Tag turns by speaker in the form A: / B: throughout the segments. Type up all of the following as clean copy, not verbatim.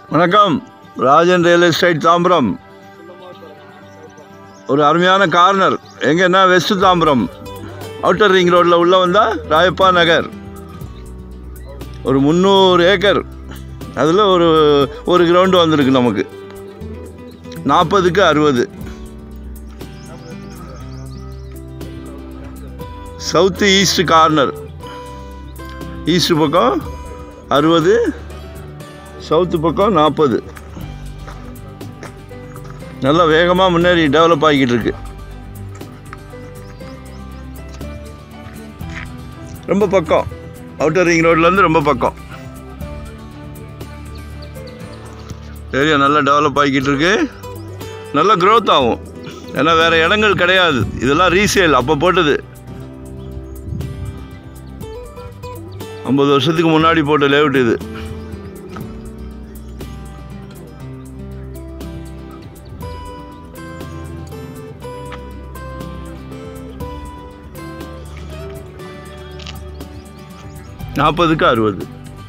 A: வணக்கம். Rajan real estate Tambaram. ஒரு அருமையான கார்னர். எங்கன்னா வெஸ்ட் தாம்பரம் அவுட்டர் ரிங் ரோட்டில் உள்ளே வந்தால் ராயப்பா நகர். ஒரு 300 ஏக்கர். அதில் ஒரு கிரவுண்டு வந்திருக்கு நமக்கு. 40க்கு 60. South east corner. ஈஸ்ட் பக்கம் 60, சவுத்து பக்கம் 40. நல்லா வேகமாக முன்னேறி டெவலப் ஆகிக்கிட்டு இருக்கு. ரொம்ப பக்கம், அவுட்டர் ரிங் ரோட்லேருந்து ரொம்ப பக்கம். ஏரியா நல்லா டெவலப் ஆகிக்கிட்டு இருக்கு. நல்லா க்ரோத் ஆகும். ஏன்னா வேறு இடங்கள் கிடையாது. இதெல்லாம் ரீசேல் அப்போ போட்டது. 50 வருஷத்துக்கு முன்னாடி போட்ட லேஅவுட் இது. நாற்பதுக்கு 60.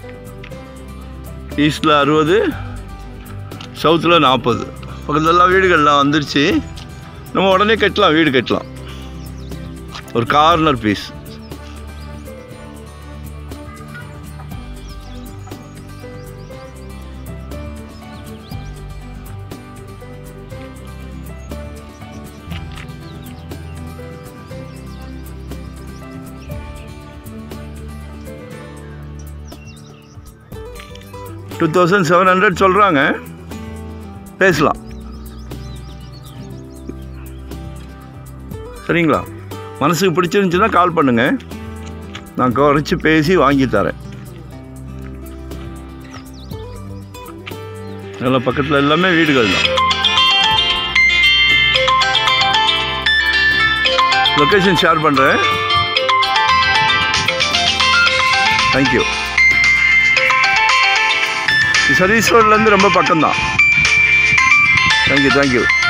A: ஈஸ்டில் 60, சவுத்தில் 40. பக்கத்துலலாம் வீடுகள்லாம் வந்துருச்சு. நம்ம உடனே கட்டலாம், வீடு கட்டலாம். ஒரு கார்னர் பீஸ். $2,700 சொல்கிறாங்க. பேசலாம், சரிங்களா? மனசுக்கு பிடிச்சிருந்துச்சுன்னா கால் பண்ணுங்கள். நான் குறைச்சி பேசி வாங்கி தரேன். நல்லா பக்கத்தில் எல்லாமே வீடுகள் தான். லொக்கேஷன் ஷேர் பண்ணுறேன். தேங்க்யூ. சர்வீஸ் ரோட்லேருந்து ரொம்ப பக்கம்தான். தேங்க்யூ.